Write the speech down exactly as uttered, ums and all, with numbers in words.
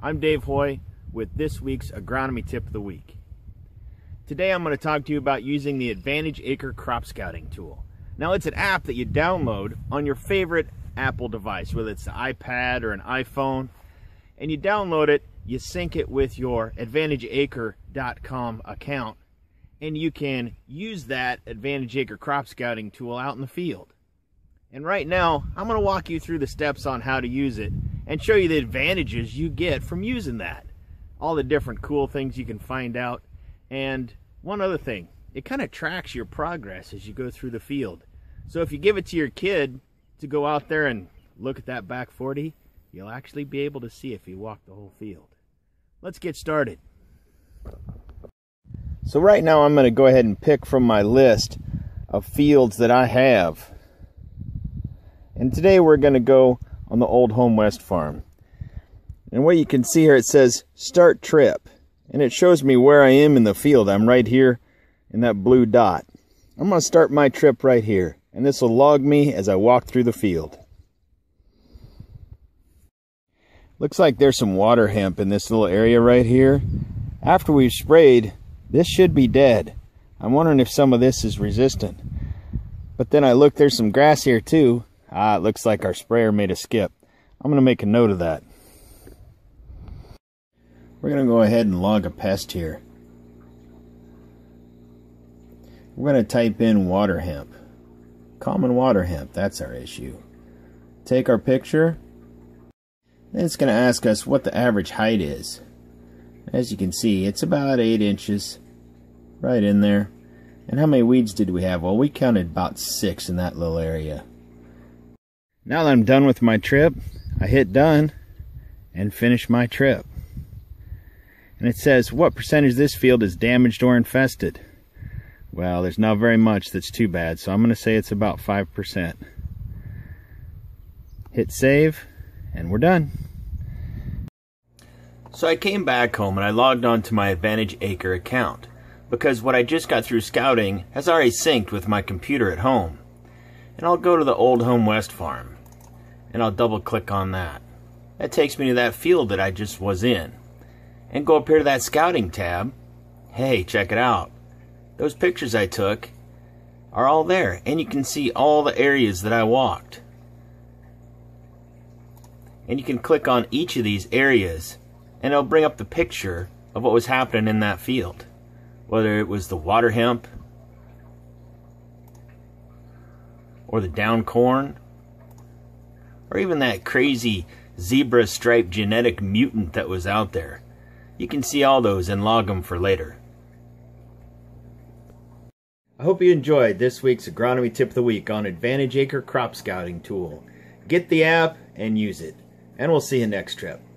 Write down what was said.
I'm Dave Hoy with this week's Agronomy Tip of the Week. Today I'm going to talk to you about using the Advantage Acre Crop Scouting tool. Now, it's an app that you download on your favorite Apple device, whether it's an iPad or an iPhone, and you download it, you sync it with your advantage acre dot com account, and you can use that Advantage Acre Crop Scouting tool out in the field. And right now, I'm going to walk you through the steps on how to use it and show you the advantages you get from using that. All the different cool things you can find out. And one other thing, it kind of tracks your progress as you go through the field. So if you give it to your kid to go out there and look at that back forty, you'll actually be able to see if you walk the whole field. Let's get started. So right now I'm going to go ahead and pick from my list of fields that I have. And today we're going to go on the Old Home West farm. And what you can see here, it says start trip. And it shows me where I am in the field. I'm right here in that blue dot. I'm going to start my trip right here. And this will log me as I walk through the field. Looks like there's some water hemp in this little area right here. After we've sprayed, this should be dead. I'm wondering if some of this is resistant. But then I look, there's some grass here too. Ah, it looks like our sprayer made a skip. I'm going to make a note of that. We're going to go ahead and log a pest here. We're going to type in water hemp. Common water hemp, that's our issue. Take our picture. Then it's going to ask us what the average height is. As you can see, it's about eight inches. Right in there. And how many weeds did we have? Well, we counted about six in that little area. Now that I'm done with my trip, I hit done and finish my trip. And it says, what percentage of this field is damaged or infested? Well, there's not very much that's too bad, so I'm going to say it's about five percent. Hit save, and we're done. So I came back home and I logged on to my Advantage Acre account, because what I just got through scouting has already synced with my computer at home. And I'll go to the Old Home West farm, and I'll double click on that. That takes me to that field that I just was in. And go up here to that scouting tab. Hey, check it out. Those pictures I took are all there, and you can see all the areas that I walked. And you can click on each of these areas, and it'll bring up the picture of what was happening in that field. Whether it was the water hemp, or the down corn, or even that crazy zebra stripe genetic mutant that was out there. You can see all those and log them for later. I hope you enjoyed this week's Agronomy Tip of the Week on Advantage Acre Crop Scouting Tool. Get the app and use it. And we'll see you next trip.